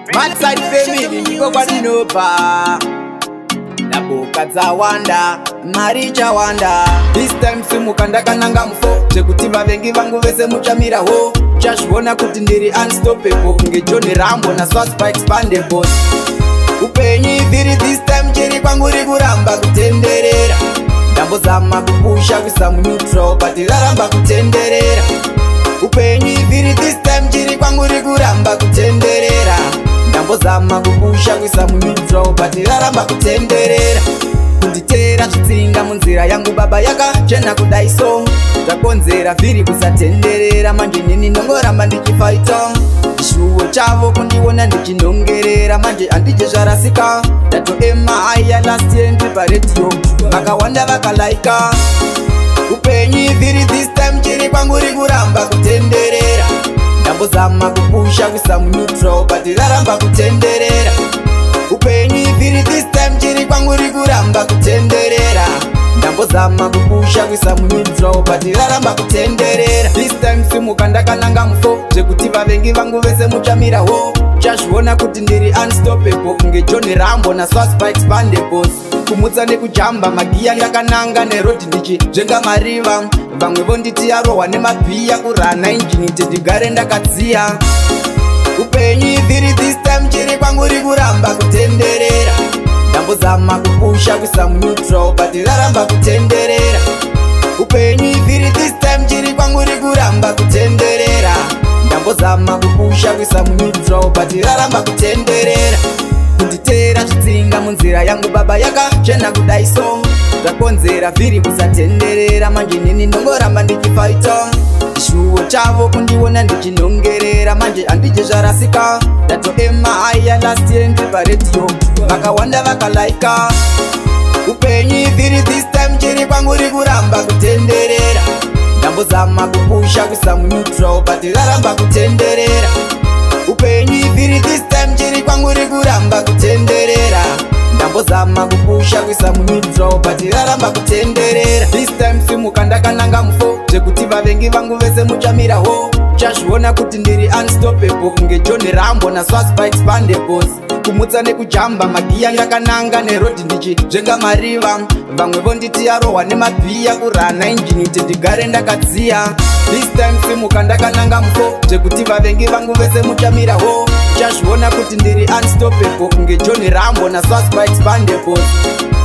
Madside family ndiko kwandinobva. Ndaboka dzawanda, mari chawanda. This time simuka ndakananga mufo, zvekuti vavengi vangu vese muchamirawo. Uchazviona kuti ndiri unstoppable kunge John Rambo naSwaspa Expandables. Upenyu vhiri this time chiri kwangu rikuramba kutenderera. Ndambozama kupusha kuisa muneutral but raramba kutenderera. Upenyu vhiri this time chiri kwangu rikuramba kutenderera. Ndambozama kupusha kuisa muneutral but raramba kutenderera. Kunditera zvitsinga munzira yangu baba yakachena kudai so. Zvakonzera vhiri kusatenderera manje nini ndongoramba ndichifaita. Chishuwo chavo kundiona ndichinongerera manje handije zvarasika. Ndatoema aya last year ndiri paredio vakawanda vakalaika. Upenyu vhiri this time chiri kwangu rikuramba kutenderera. Ndambozama kupusha kuisa muneutral but raramba kutenderera. Upenyu vhiri this time chiri kwangu rikuramba kutenderera. Ndambozama kupusha kuisa muneutral but raramba kutenderera. This time simuka ndakananga mufo, zvekuti vavengi vangu vese muchamirawo. Uchazviona kuti ndiri unstoppable kunge John Rambo naSwaspa Expandables. Kumutsa nekujamba magiya ndakananga nerodi ndichizvenga mariva. Vamwe vonditi yarohwa nemabhiya kurana injini kuti ndigare ndakadziya. Upenyu vhiri this time chiri kwangu rikuramba kutenderera. Ndambozama kupusha kuisa muneutral but raramba kutenderera. Upenyu vhiri this time chiri kwangu rikuramba kutenderera. Ndambozama kupusha kuisa muneutral but raramba kutenderera. Kunditera zvitsinga munzira yangu baba yakachena kudai so. Zvakonzera vhiri kusatenderera manje nini ndongoramba ndichifaita. Chishuwo chavo kundiona ndichinongerera manje handije zvarasika. Ndatoema aya last year ndiri paredio vakawanda vakalaika. Upenyu vhiri this time chiri kwangu rikuramba kutenderera. Ndambozama kupusha kuisa muneutral but raramba kutenderera. Upenyu vhiri this time chiri kwangu rikuramba kutenderera. Ndambozama kupusha kuisa muneutral but raramba kutenderera. This time simuka ndakananga mufo, zvekuti vavengi vangu vese muchamirawo. Uchazviona kuti ndiri unstoppable kunge John Rambo naSwaspa Expandables. Kumutsa nekujamba magiya ndakananga nerodi ndichizvenga mariva. Vamwe vonditi yarohwa nemabhiya kurana injini kuti ndigare ndakadziya. This time simuka ndakananga mufo, zvekuti vavengi vangu vese muchamirawo. Uchazviona kuti ndiri unstoppable kunge John Rambo naSwaspa Expandables.